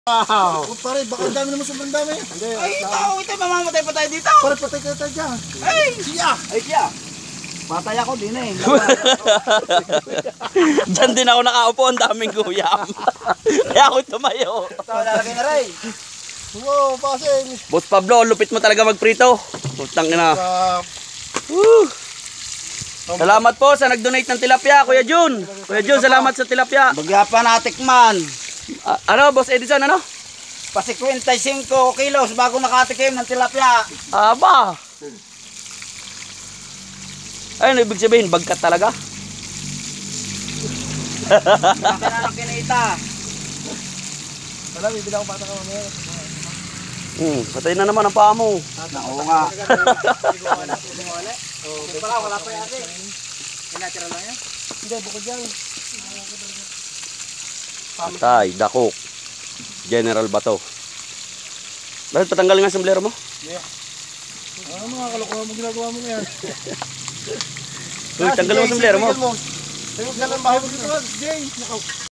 Wow! Pare, baka ang dami naman sobrang dami. Ay, ito, mamamatay pa tayo dito. Pare, patay ka tayo dyan. Ay! Siya! Ay, siya. Patay ako din eh. Diyan din ako nakaupo, ang daming guyam. Kaya ako tumayo. Ito, lalagay na rin. Wow, pasing. Boss Pablo, lupit mo talaga magprito. Putang ina. Woo! Salamat po sa nag-donate ng tilapia, Kuya Jun. Kuya Jun, salamat sa tilapia. Bagya pa natikman. Ano, Boss Edison, ano? Pasi 55 kilos bago nakatikim ng tilapia. Aba. Ay, ano ibig sabihin? Bagkat talaga? Laki na ng kinita. Wala, bibili ako bata ka mamaya. Patay na naman ang paa mo. Oo nga. Wala pa yan eh. Natural lang yan? Hindi, bukod yan. Patay, dakok. General Bato. Bakit patanggalin nga sombrero mo? Ano mga kalokohan mo ginagawa mo yan? Uy, tanggalin mo sombrero mo. Tanggalin mo bahay mo dito. Jay!